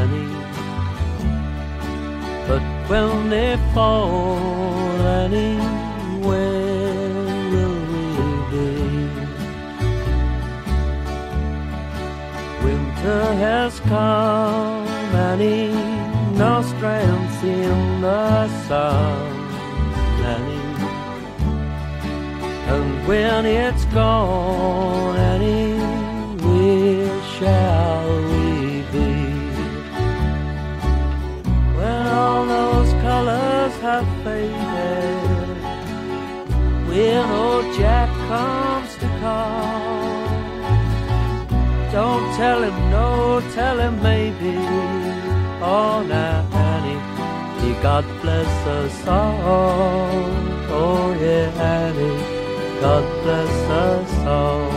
Annie. But when they fall, Annie, where will we be? Winter has come, Annie, no strength in the sun, Annie. And when it's gone, Annie, where shall we be? When all those colors have faded, when old Jack comes to call, don't tell him no, tell him maybe. Oh, now, Annie, may God bless us all. Oh, yeah, Annie, God bless us all.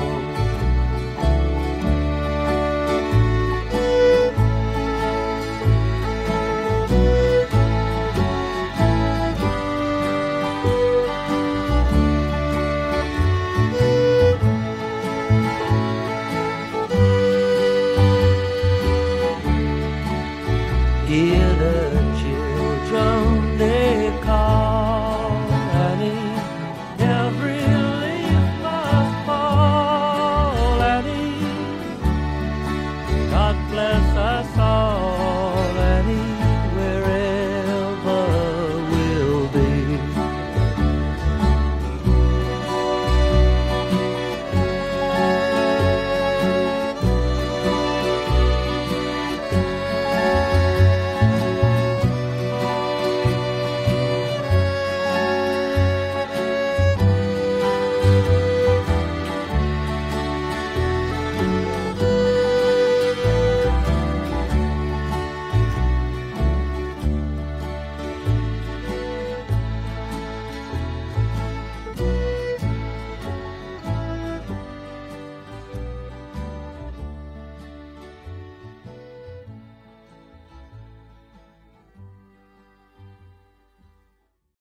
Hear the